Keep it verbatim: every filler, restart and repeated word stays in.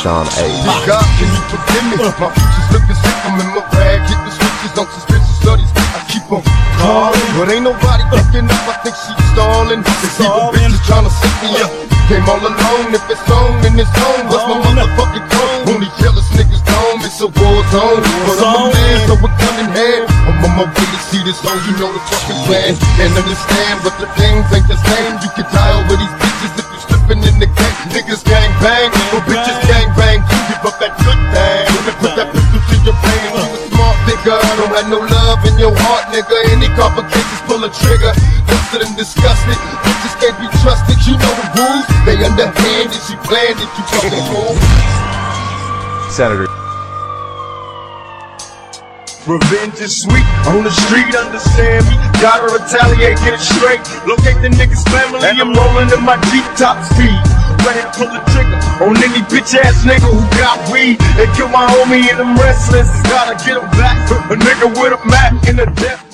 Sean A. God, can you forgive me? My future's looking sick, I'm in my rag, hitting switches on suspicious studies. I keep on calling, but ain't nobody picking up. I think she's stalling. It's evil bitches trying to set me up. Came all alone, if it's on, then it's on. What's my motherfucking throne? Only jealous niggas gone, it's a war zone. But I'm a man, so we're gun in hand. I'm on my way to see this zone, you know the fucking plan. And understand, but the things ain't the same. You can die over these bitches if you slipping in the game. Niggas gang bang, but bitches gang bang. You give up that good thing, and put that pistol to your brain. You a smart nigga, don't have no love in your heart, nigga. Any complications, pull a trigger. Busted and disgusted, bitches can't be trusted. You know the rules, they underhanded. She planned it, you fucking fool. Senator. Revenge is sweet, on the street, understand me. Gotta retaliate, get it straight. Locate the nigga's family, and I'm rolling in my Jeep top speed. Ready to pull the trigger on any bitch ass nigga who got weed. And kill my homie and them restless, gotta get him back. A nigga with a Mac in the death.